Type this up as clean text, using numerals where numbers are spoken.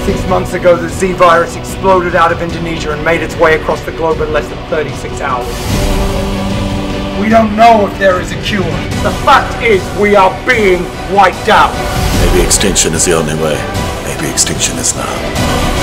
6 months ago, the Z virus exploded out of Indonesia and made its way across the globe in less than 36 hours. We don't know if there is a cure. The fact is, we are being wiped out. Maybe extinction is the only way. Maybe extinction is now.